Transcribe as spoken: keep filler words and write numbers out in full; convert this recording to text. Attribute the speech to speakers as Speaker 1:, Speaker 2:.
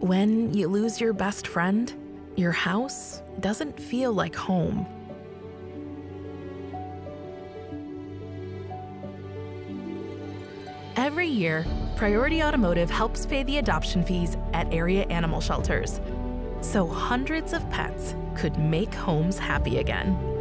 Speaker 1: When you lose your best friend, your house doesn't feel like home. Every year, Priority Automotive helps pay the adoption fees at area animal shelters, so hundreds of pets could make homes happy again.